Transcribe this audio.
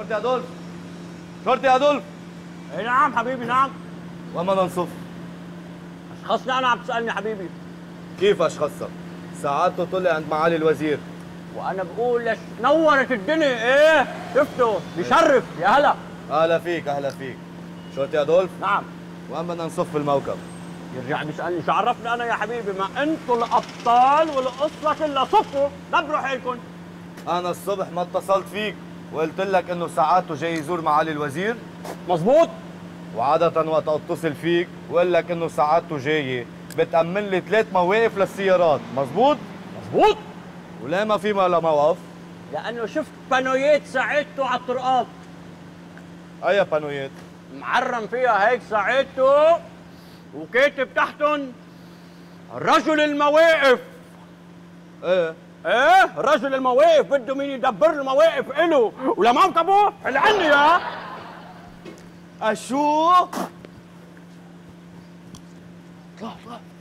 شرطي أدولف، شرطي أدولف. اي نعم حبيبي نعم. وين بدنا نصف؟ اشخصني انا عم تسالني حبيبي. كيف اشخصك؟ ساعاته طلع عند معالي الوزير. وانا بقول لك نورت الدنيا. ايه شفته بشرف. يا هلا. اهلا فيك اهلا فيك. شرطي أدولف؟ نعم. وين بدنا نصف الموكب؟ يرجع بيسالني شو عرفني انا يا حبيبي؟ ما انتوا الابطال والقصه كلها. صفوا دبروا حيلكم. انا الصبح ما اتصلت فيك وقلت لك انه ساعاته جاي يزور معالي الوزير؟ مزبوط. وعادة وقت اتصل فيك وقول لك انه ساعاته جايه بتأمن لي 3 مواقف للسيارات، مزبوط؟ مزبوط. وليه ما في ولا موقف؟ لانه شفت بانويات ساعدته على الطرقات. اي بانويات؟ معرم فيها هيك ساعدته وكاتب تحتن رجل المواقف. ايه ايه رجل المواقف بده مين يدبر له مواقف إله ولموكبه اللي عندي يا اشو؟ اطلع اطلع.